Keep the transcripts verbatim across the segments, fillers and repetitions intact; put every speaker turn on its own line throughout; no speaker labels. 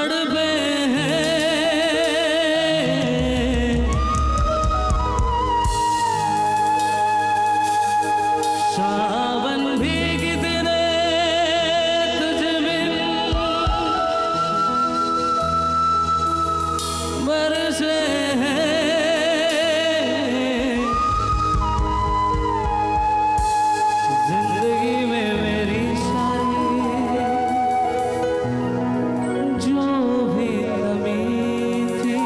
लड़बे सावन भीग दिने तुझ बिन बरसे जिंदगी में मेरी सारी जो भी कमी थी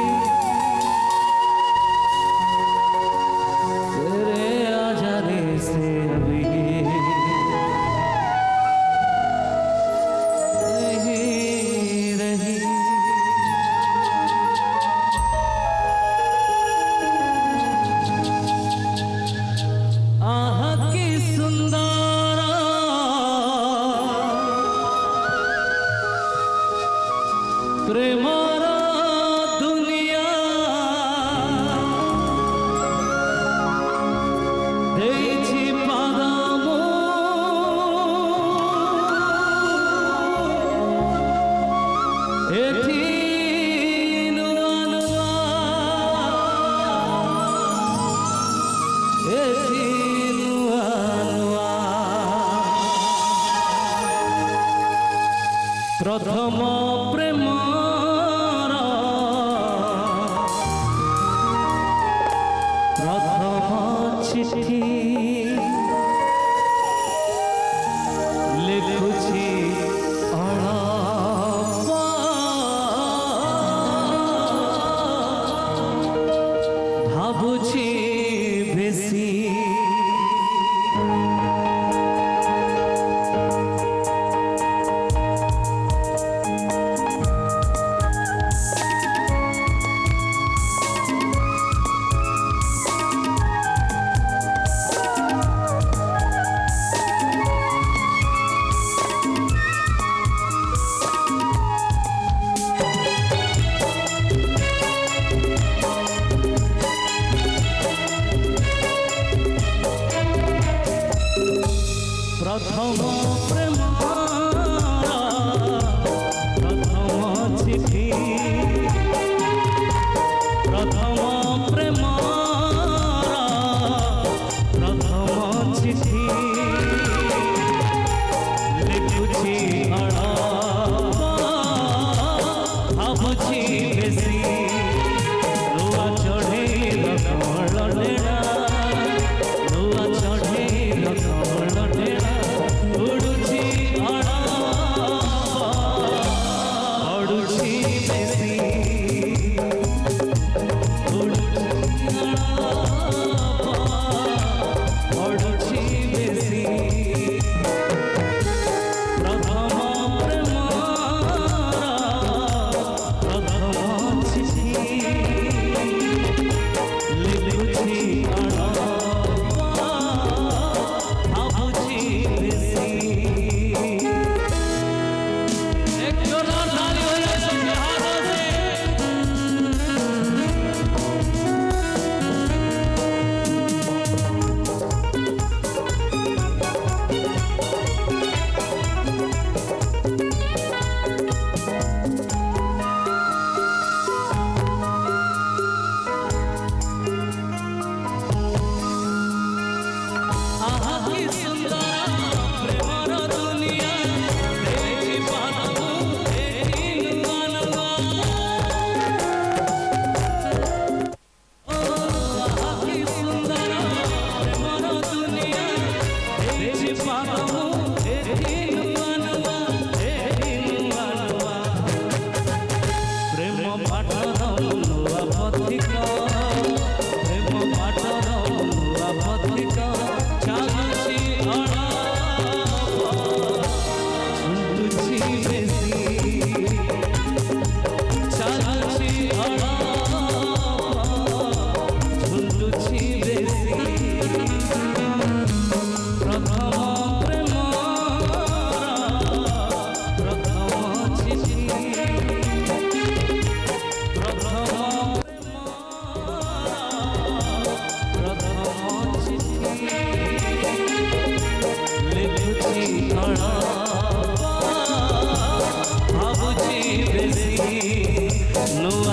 तेरे आ जाने से अभी नहीं रही। आह की सुंदरा प्रेमारा दुनिया देइछि पादामो एथि नुआ नुआ एथि नुआ नुआ प्रथम प्रेमर प्रथम चिठी लिखुछि अळप भाबुछि बेसी प्रथम प्रेमारा प्रथम चिठी प्रथम प्रेमारा प्रथम चिठी लिखुछि अळप भाबुछि बेसी नुआ चढ़ेल कमल डेड़ा नुआ चढ़ेल कमल डेड़ा उड़ुछि अळप उड़ुछि बेसी उड़ुछि अळप उड़ुछि बेसी प्रथम प्रेमारा प्रथम चिठी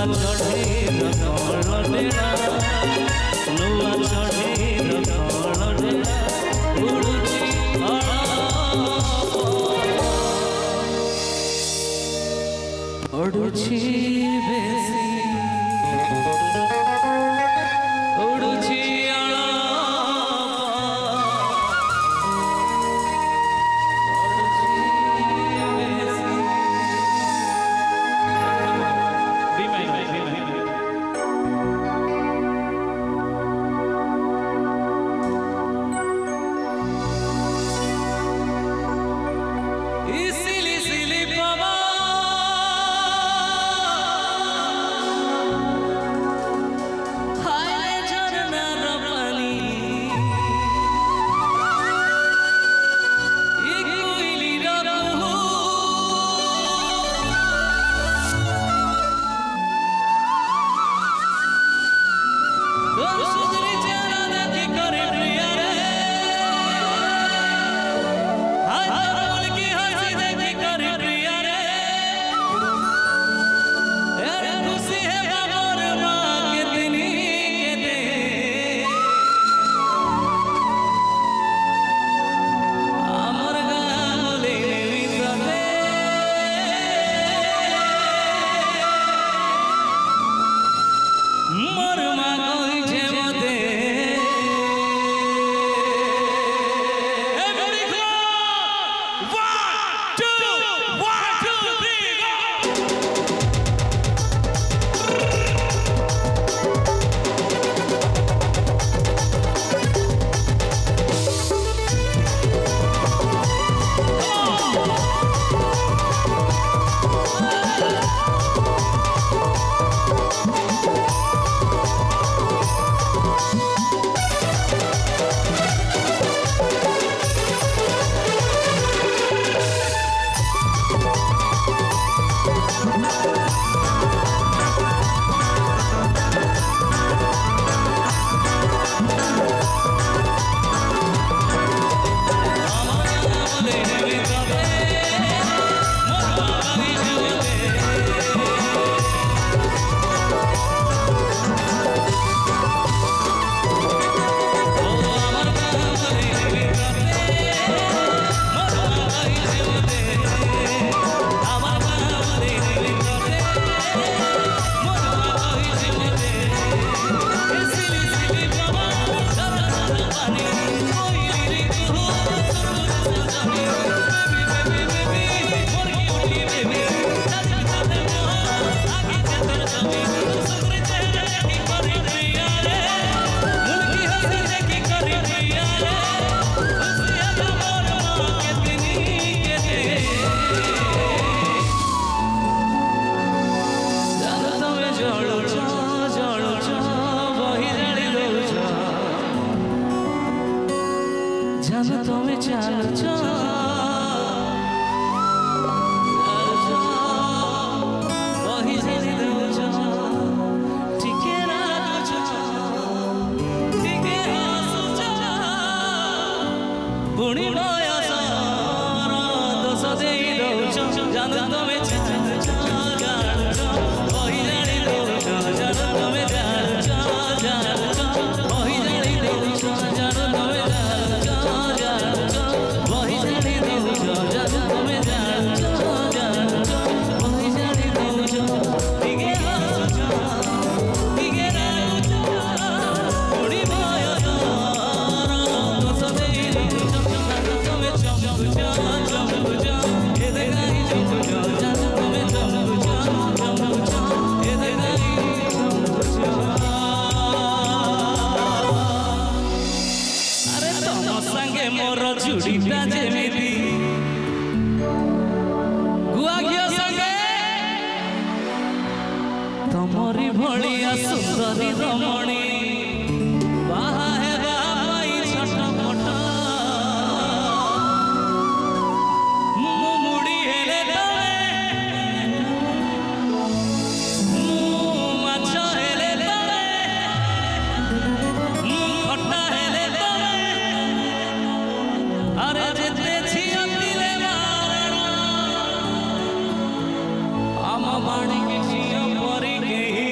चढ़े कमल डेड़ा नुआ चढ़े कमल डेड़ा उड़ुची उड़ुची बेसी उड़ुची तमरी भलिया सुंदरी रमणी बाहा हेबा पाई छटपट मु मुड़ी हेले तले मु माछ हेले तले मु खट्टा हेले तले अरे जेते छिया दिले मारण आम बाणी के छिया परी के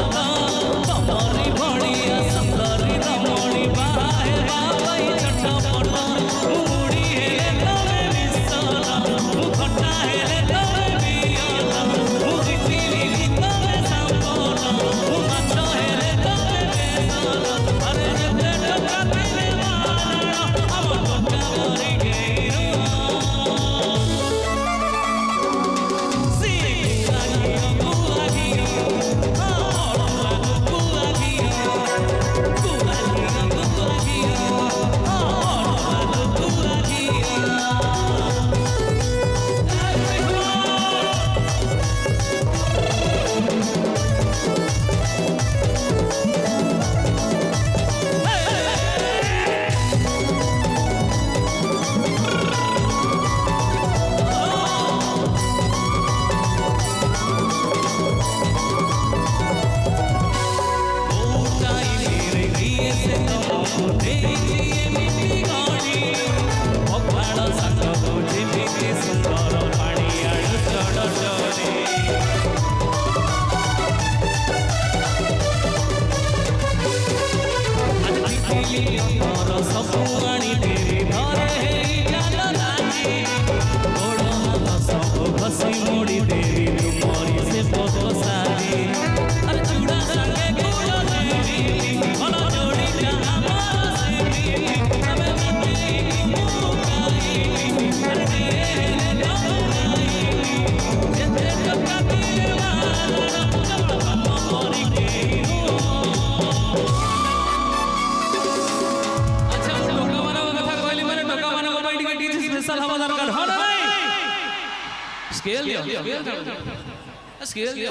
Scale दिया, scale दिया,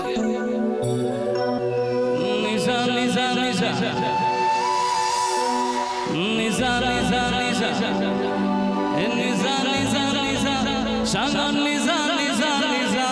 निशा निशा निशा निशा निशा निशा निशा निशा निशा शांगन निशा निशा निशा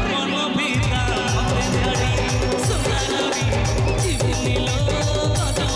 Sonar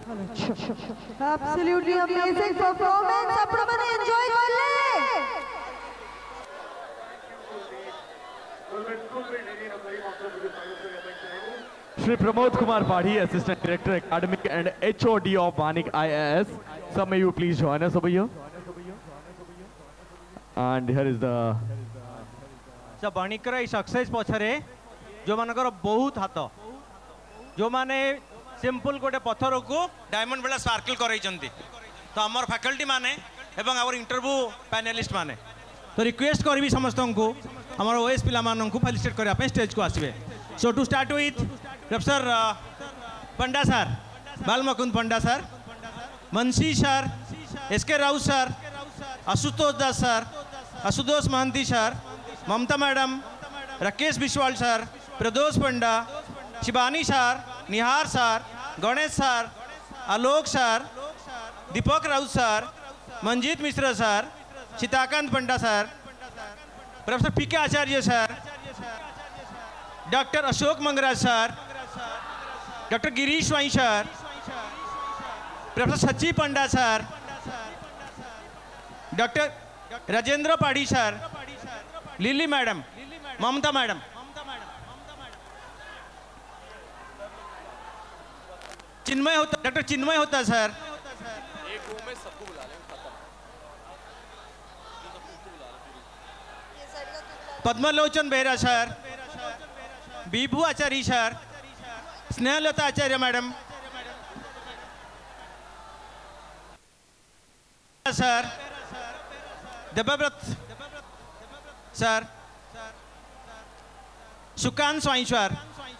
Absolutely amazing performance. आपण पण एन्जॉय करले.
Shri Pramod Kumar Padhi, Assistant Director Academic and H O D of Manik I A S. Sir, may you please join us over here? And here is the.
So Banikra is success पछरे जो मानकर बहुत हाथ जो माने simple गोटे पत्थर को diamond वाला सर्कल करैचंती तो हमर फैकल्टी माने एवं आवर इंटरव्यू पैनलिस्ट माने तो रिक्वेस्ट करबी समस्त को हमर ओएस पिला मानन को फेलिसिटेट करिया पे स्टेज को आसीबे. So to start with professor Panda sir, Balmukund Panda sir, Mansi sir, S K Raut sir, Ashutosh Das sir, Ashutosh Mohanty sir, Mamata madam, Rakesh Biswal sir, Pradosh Panda, Shivani sir, Nihar sir, Ganesh sir, Alok sir, Deepak Raut sir, Manjeet Mishra sir, Sitakant Panda sir, professor P K Acharya sir, doctor Ashok Mangaraj sir, doctor Girish Y sir, professor Sachi Panda sir, doctor Rajendra पाड़ी sir, Lily madam, Mamata madam, Chinmay Hota, doctor Chinmay Hota sir, Padmalochan Behera sir, Bibhu Acharya sir, Snehalata Acharya madam sir, Debabrata sir, Sukant Swain sir,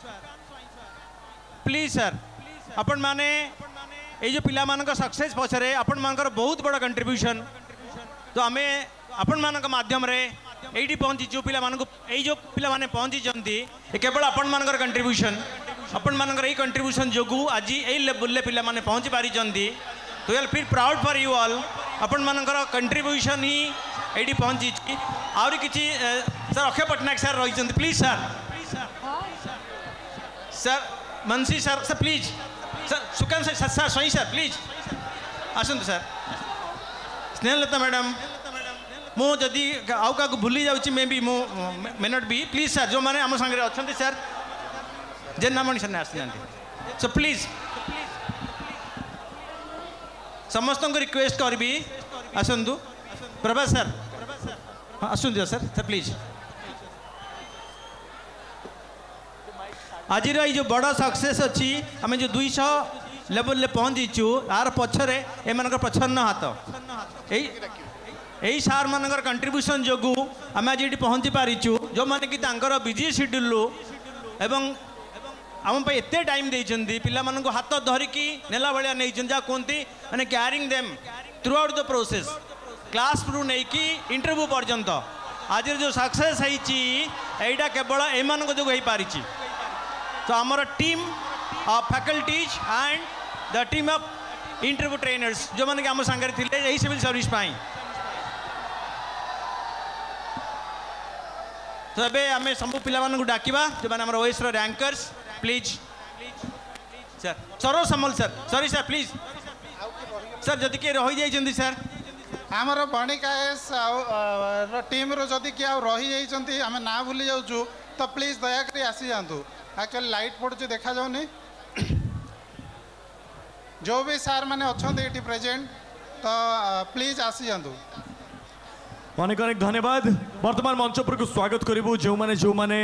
please sir आपण माने ये जो पिला मान success पछरे आपण मानकर बहुत बड़ा कंट्रीब्यूशन तो आमे आपण मान माध्यम रे एटी पहुंची जो पिला मान ये जो पिला माने पहुंची जंती केवल आपण मानकर कंट्रीब्यूशन आपण मानकर ये कंट्रीब्यूशन जोगु आज ए लेवल ले पिला माने पहुंची पारी जंती तो we are feel proud for you all. आपण मानकर कंट्रीब्यूशन ही एटी पहुंची आउरी किछि सर अक्षय पटनायक सर रही जंती please sir sir Mansi sir sir please sir Sukant sir sir सही सर प्लीज आसतु सर स्नेहलता मैडम मु जदि आउ का भूली जाऊँ मे बी मु may not be please sir जो मैंने आम सागर अच्छा सर जेनामणि सर आसी जाती सो प्लीज समस्त को रिक्वेस्ट करी आसतु प्रभात सर आसतु सर सर प्लीज आज जो बड़ा सक्सेस अच्छी आम जो दुई सौ लेवल पहुँचीचु यार पछरे एम प्रच्छन्न हाथ यही सार मानकर कंट्रीब्यूशन जोगु आम आज ये पहुँची पारिचु जो मैंने कि बिजी शेड्यूल एवं आम एत टाइम देती पिला हाथ धरिकी नेला भाया नहीं जहाँ कहती मैंने caring them throughout the process classroom नहीं कि इंटरव्यू पर्यंत आज जो सक्सेस होता केवल एम जो हो पारी तो आमर team of faculties and the team of interview trainers जो मैंने आम सांगे थे यही सिविल सर्विस पाई तो ये आम सब पिला डाकिबा जो मैंने O S rankers please sir Saroj Samal sir sorry sir please sir जदि किए रही जाइए सर
आमर बणिक आएस टीम रही किए रही जाइए आम ना भूली जाऊँ तो प्लीज दयाकोरी आसी जातु एक्चुअली लाइट पड़ू देखा जाऊनी जो भी सार मैंने अच्छा ये प्रेजेंट तो प्लीज आसी जातु.
अनेक अनेक धन्यवाद. वर्तमान मंच पर स्वागत करूँ जो माने जो माने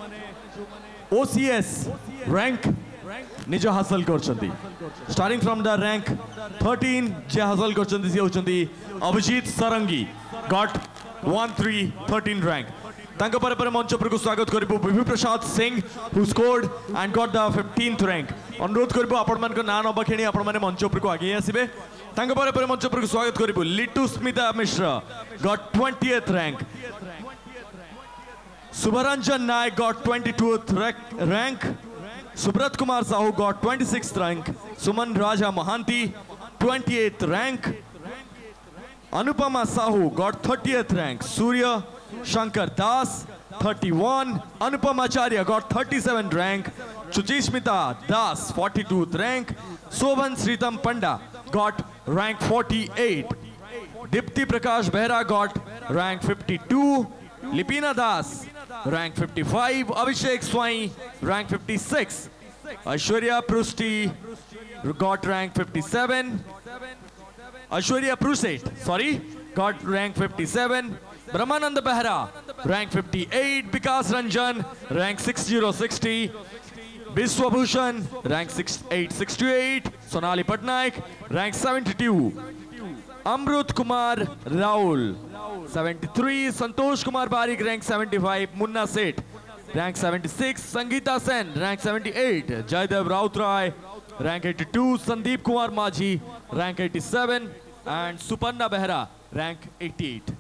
ओसीएस रैंक निज हासिल करछंती starting from the rank thirteen जे हासिल करछंती से होचंती Abhijit Sarangi got one three thirteen rank. तांको पर पर मंच पर स्वागत करूँ Bibhu Prasad Singh who scored and got the fifteenth rank. अनुरोध करूँ आपण मान ना नबा खेणी आपण माने मंच पर आगे आसबे. तांको पर पर मंच पर स्वागत करूँ Litu Smita Mishra got twentieth rank. Subhranjan Nayak got twenty twoth rank. Subrat Kumar Sahu got twenty sixth rank. Suman Raja Mohanty twenty eighth rank. Anupama Sahu got thirtieth rank. Surya Shankar Das thirty one. Anupam Acharya got thirty seven rank. Chuchishmita Das, forty-second rank. Soban Sritam Panda got rank forty-eight. Dipti Prakash Behra got rank fifty-two. Lipina Das, rank fifty-five. Abhishek Swai, rank fifty-six. Aishwarya Prusti got rank fifty-seven. Aishwarya Prusate, sorry, got rank fifty-seven. Brahmananda Behra, rank fifty-eight. Vikas Ranjan, rank sixty sixty. Biswabhushan, rank sixty-eight sixty-eight. Sonali Patnaik, rank seventy-two. Amrut Kumar Raul, seventy-three. Santosh Kumar Barik, rank seventy-five. Munna Seth, rank seventy-six. Sangeeta Sen, rank seventy-eight. Jaidev Rautrai, rank eighty-two. Sandeep Kumar Majhi, rank eighty-seven. And Suparna Behra, rank eighty-eight.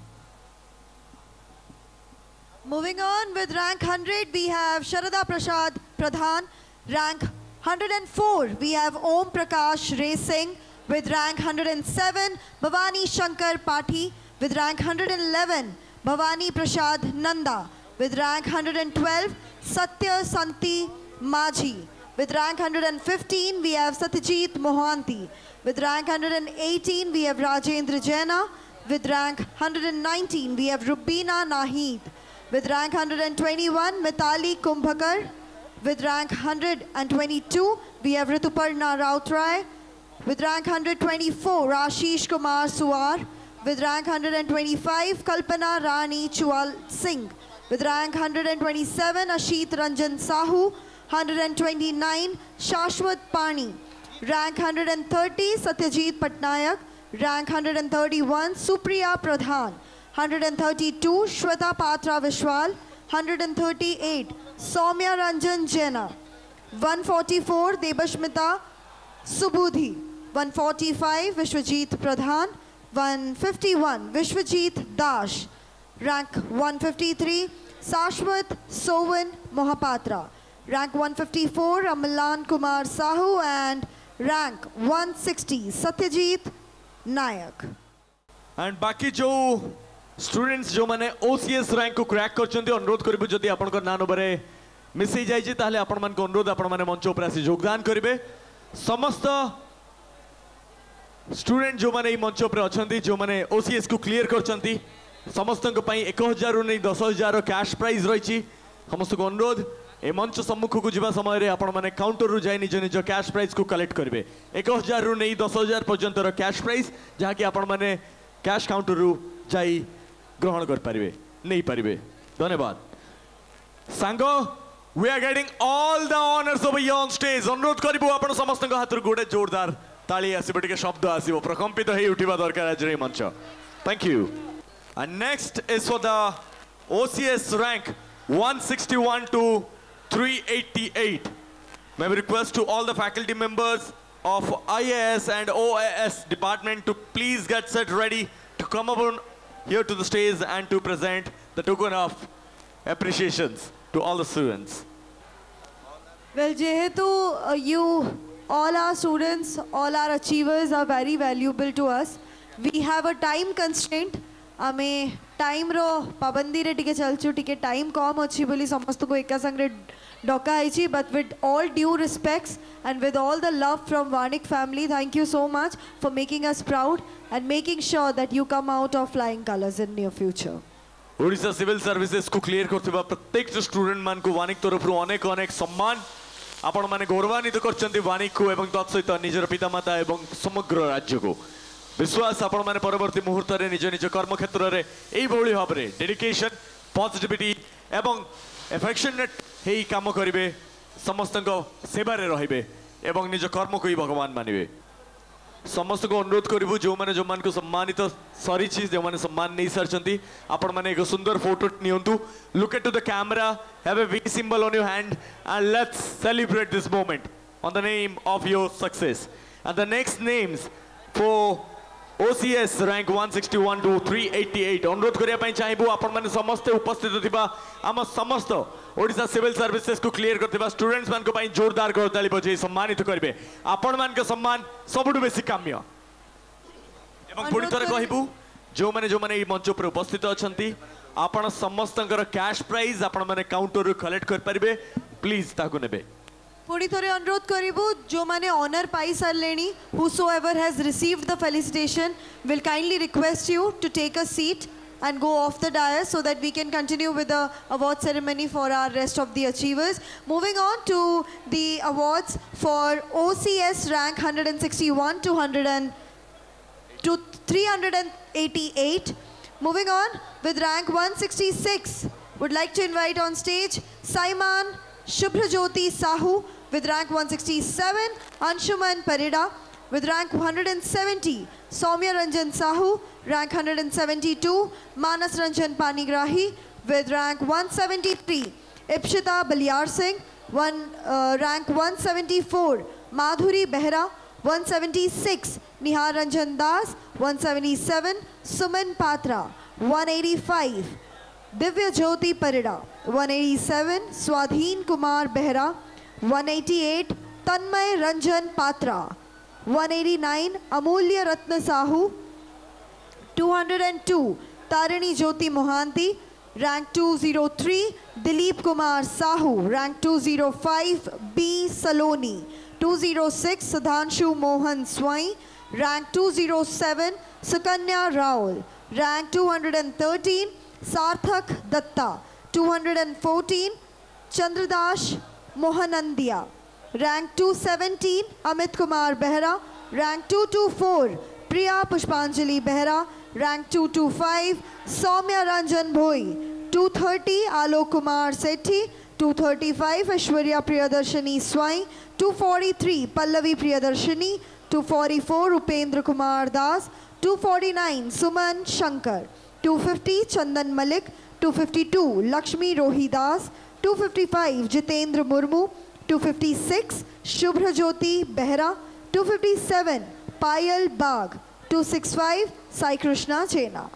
Moving on with rank one hundred, we have Sharada Prasad Pradhan. Rank one hundred four, we have Om Prakash Ray Singh. With rank one hundred seven, Bhavani Shankar Pathi. With rank one hundred eleven, Bhavani Prasad Nanda. With rank one hundred twelve, Satya Santi Majhi. With rank one hundred fifteen, we have Satyajit Mohanty. With rank one hundred eighteen, we have Rajendra Jaina. With rank one hundred nineteen, we have Rubina Nahid. With rank one hundred twenty-one, Mitali Kumbhakar. With rank one hundred twenty-two, we have Rituparna Rautrai. With rank one hundred twenty-four, Rashish Kumar Suar. With rank one hundred twenty-five, Kalpana Rani Chual Singh. With rank one hundred twenty-seven, Ashit Ranjan Sahu. one hundred twenty-nine, Shashwat Pani. Rank one hundred thirty, Satyajit Patnaik. Rank one hundred thirty-one, Supriya Pradhan. one hundred thirty-two, Shweta Patra Vishwal. one hundred thirty-eight, Soumya Ranjan Jaina. one forty-four, Debashmita Subudhi. one forty-five, Vishwajit Pradhan. one fifty-one, Vishwajit Dash. Rank one fifty-three, Sashwat Sovan Mohapatra. Rank one fifty-four, Amalan Kumar Sahu. And rank one sixty, Satyajit Nayak.
And बाकी जो students जो माने O C S rank को crack करछन्ती अनुरोध करिबु जदि आपन को नाम बरे मिस हे जाय जे ताले आपन मान को अनुरोध आपन माने मंच ऊपर आसी योगदान करिवे समस्त स्टूडेंट जो माने मंच ऊपर अछन्ती जो माने O C S को क्लियर करछन्ती समस्त को पई एक हज़ार रु नै दस हज़ार कैश प्राइज रहिछि समस्त को अनुरोध ए मंच सम्मुख को जिबा समय रे आपन माने काउंटर रु जाय निज निज कैश प्राइज को कलेक्ट करिवे एक हज़ार रु नै दस हज़ार पर्यंत रो कैश प्राइज जहा कि आपन माने कैश काउंटर रु जाई ग्रहण कर पारिबे नहीं पारिबे धन्यवाद सांगो we are getting all the honours over here on stage अनुरोध करिबो आपण समस्त को हाथ गोटे जोरदार ताली आसीबो टिके शब्द आसीबो प्रकंपित हेई उठिबा दरकार आज रे मंच thank you and next is for the O C S rank one sixty-one to three eighty-eight may we request to all the faculty members of I A S and O A S department to please get set ready to come upon here to the stage and to present the token of appreciations to all the students.
Well, Jehetu, uh, you, all our students, all our achievers are very valuable to us. We have a time constraint. Ame time ro pabandi re tike chalchu tike time kom achi boli samastu ko eka sangre doka aichi, but with all due respects and with all the love from Vanik family, thank you so much for making us proud and making sure that you come out of flying colors in near future.
Odisha Civil Services को clear करथिबा प्रत्येक जो student मान को वानिक तरफ रु अनेक अनेक सम्मान आपण माने गौरवान्वित करछन्ती वानिक को एवं तत् सहित निजर पितामाता एवं समग्र राज्य को विश्वास आपण माने परवर्ती मुहूर्त रे निज निज कर्म क्षेत्र रे एई भଳି भाबरे डेडिकेशन पॉजिटिविटी एवं एफेक्शनेट हेई काम करिवे समस्त को सेवा रे रहिबे एवं निज कर्म को ही भगवान मानिबे समस्त को अनुरोध करिबु जो माने जो मान को सम्मानित सरी चीज जो माने सम्मान नहीं सरचंती आपण माने एक सुंदर फोटो नियंतु look at to the camera have a V symbol on your hand and let's celebrate this moment on the name of your success and the next names for O C S rank one sixty-one to three eighty-eight अनुरोध करिया पई चाहेबु आपण माने समस्त उपस्थित थिबा आम समस्त ओडिसा सिविल सर्विसेज को क्लियर करथिबा स्टूडेंट्स मान को पई जोरदार करताली बजे सम्मानित करबे आपण मान के सम्मान सबुडु बेसी काम्य एवं पुणी थरे कहिबु जो माने जो माने ई मंच पर उपस्थित अछंती आपण समस्तंकर कैश प्राइज आपण माने काउंटर रु कलेक्ट कर परिबे प्लीज ताको नेबे
पुणी थोड़े अनुरोध करिबु जो माने ऑनर पाई सारलेनी whosoever has received the felicitation will kindly request you to take a seat and go off the dais so that we can continue with the award ceremony for our rest of the achievers. Moving on to the awards for O C S rank one sixty-one to one hundred to three eighty-eight. Moving on with rank one sixty-six, would like to invite on stage Saiman Shubhrajyoti Sahu with rank one sixty-seven, Anshuman Parida with rank one seventy, Soumya Ranjan Sahu, rank one seventy-two, Manas Ranjan Panigrahi with rank one seventy-three, Ipshita Balyar Singh, one, uh, rank one seventy-four, Madhuri Behra, one seventy-six, Nihar Ranjan Das, one seventy-seven, Suman Patra, one eighty-five, Divya Jyoti Parida, one eighty-seven, Swadhin Kumar Behra, one eighty-eight, Tanmay Ranjan Patra, one eighty-nine, Amulya Ratna Sahu, two hundred two, Tarini Jyoti Mohanty, rank two oh three, Dilip Kumar Sahu, rank two oh five, B. Saloni, two oh six, Sudhanshu Mohan Swai, rank two oh seven, Sukanya Raul, rank two hundred thirteen, Sarthak Datta, two hundred fourteen, Chandradash Mohanandia, rank two seventeen, Amit Kumar Behra, rank two twenty-four, Priya Pushpanjali Behra, rank two twenty-five, Soumya Ranjan Bhoi, two thirty, Alok Kumar Sethi, two thirty-five, Aishwarya Priyadarshini Swai, two forty-three, Pallavi Priyadarshini, two forty-four, Upendra Kumar Das, two forty-nine, Suman Shankar, two fifty, Chandan Malik, two fifty-two, Lakshmi Rohidas, two fifty-five, Jitendra Murmu, two fifty-six, Shubhrajyoti Behra, two fifty-seven, Payal Bagh, two sixty-five, Sai Krishna Chena.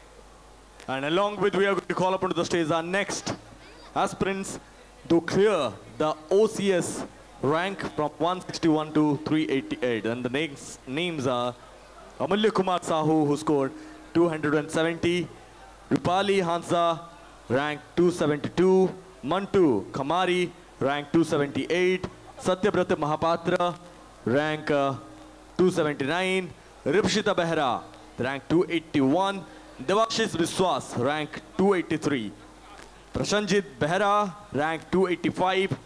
And along with, we are going to call upon to the stage our next aspirants to clear the O C S rank from one sixty-one to three eighty-eight. And the names, names are Amulya Kumar Sahu, who scored two hundred seventy, Rupali Hansa, rank two seventy-two, Mantu Kamari, rank two seventy-eight, Satyabrata Mahapatra, rank uh, two seventy-nine, Ripshita Behra, rank two eighty-one, Devashis Viswas, rank two eighty-three, Prashanjit Behra, rank two eighty-five,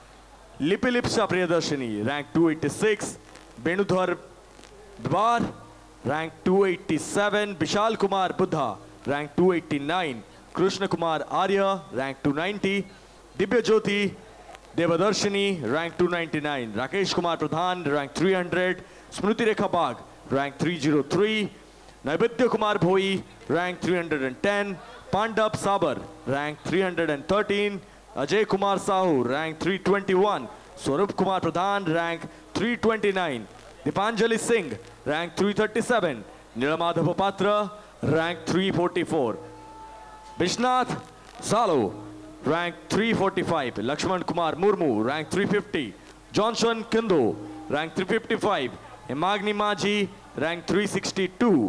Lipilipsha Priyadarshini, rank two eighty-six, Benudhar Dwar, rank two eighty-seven, Vishal Kumar Buddha, rank two eighty-nine, Krishna Kumar Arya, rank two ninety, Divya Jyoti Devadarshini, rank two ninety-nine, Rakesh Kumar Pradhan, rank three hundred, Smruti Rekha Bagh, rank three oh three, Naibidya Kumar Bhoi, rank three hundred ten, Pandap Sabar, rank three hundred thirteen, Ajay Kumar Sahu, rank three twenty-one, Swarup Kumar Pradhan, rank three twenty-nine, Dipanjali Singh, rank three thirty-seven, Nilamadhava Patra, rank three forty-four, Vishnath Salo, rank three forty-five, Lakshman Kumar Murmu, rank three fifty, Johnson Kindo, rank three fifty-five, Emagni Maji, rank three sixty-two,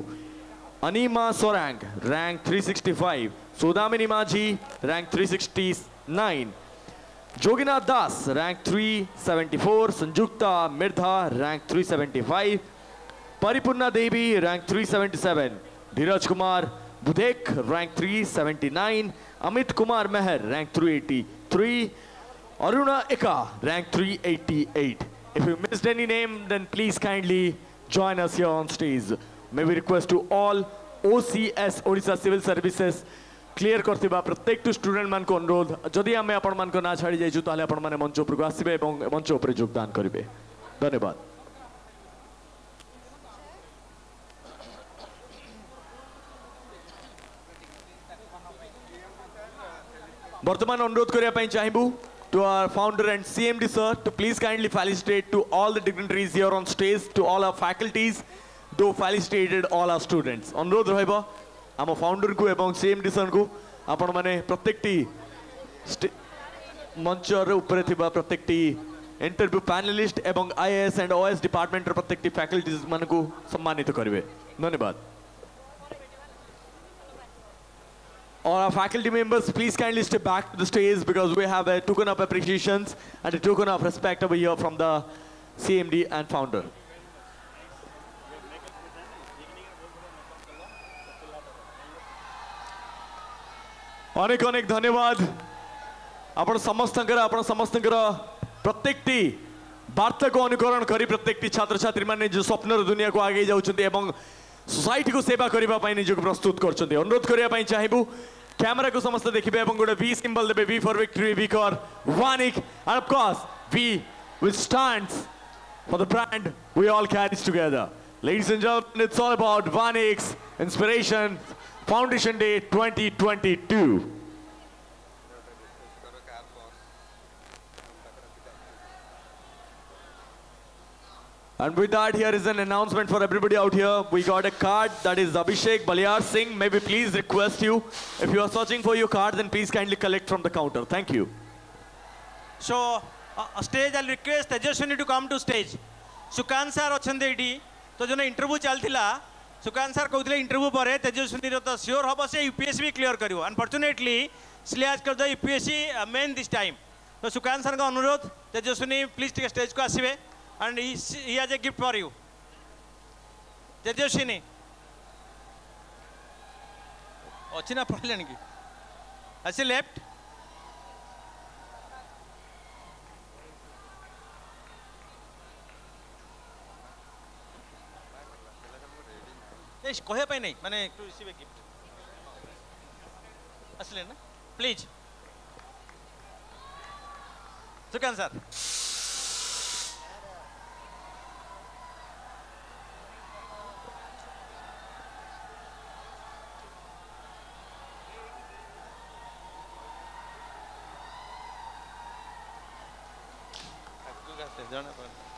Anima Sorang, rank three sixty-five, Sudamini Maji, rank three sixty-nine, Joginath Das, rank three seventy-four, Sanjukta Mirdha, rank three seventy-five, Paripurna Devi, rank three seventy-seven, Dheeraj Kumar Budek, rank three seventy-nine, Amit Kumar Meher, rank three eighty-three, Aruna Eka, rank three eighty-eight. If you missed any name, then please kindly join us here on stage. May we request to all O C S Odisha Civil Services clear करथिबा प्रत्येक टू student मान को अनुरोध जदि आमे आपण मान को ना छाड़ी जाइछु ताले आपण माने मंच ऊपर को आसीबे एवं मंच ऊपर योगदान करिवे धन्यवाद वर्तमान अनुरोध करिया पई चाहिबू to our founder and C M D sir to please kindly felicitate to all the dignitaries here on stage, to all our faculties, to felicitated all our students. अनुरोध रहइबो आम फाउंडर को एवं C M D sir को आपण माने प्रत्येकटी मंच रे ऊपर थिबा प्रत्येकटी इंटरव्यू पैनलिस्ट एवं I A S and O S department रे प्रत्येकटी फैकल्टीज मान को सम्मानित करिवे धन्यवाद All our faculty members, please kindly step back to the stage because we have a token of appreciations and a token of respect over here from the C M D and founder. अनेक अनेक धन्यवाद आपण समस्तंकर आपण समस्तंकर प्रत्येकटी वार्ता को अनुकरण करी प्रत्येकटी छात्र छात्री माने जो स्वप्नर दुनिया को आगे जाउछन्ते एवं सोसाइटी को सेवा करबा पई निजको प्रस्तुत करछन्ते अनुरोध करिया पई चाहिबु कैमरा को समस्त देखिबे एवं गोटे वी सिंबल देबे V for victory V for वानिक and of course V which stands for the brand we all carry together. Ladies and gentlemen, it's all about Vanik's Inspiration Foundation Day twenty twenty-two. And with that, here is an announcement for everybody out here. We got a card that is Abhishek Balyar Singh. May we please request you, if you are searching for your card, then please kindly collect from the counter. Thank you.
So, uh, stage, I'll request Tejaswini to come to stage. Sukant sir ochande iti. तो जो interview चलता Sukanta sir कहते interview पर तेजस्विनी तो sure हम से UPSC भी clear कर अनफर्चुनेटली इसलिए आज कर यूपीएससी मेन दिस टाइम तो सुकांत सर का अनुरोध तेजस्विनी प्लीज टे स्टेज को आसवे and he has a gift for you Tejaswini अच्छी ना पढ़ले कि अच्छी लेफ्ट कहे नहीं माने टू रिसीव ए गिफ्ट असले ना प्लीज सुकांत सर जन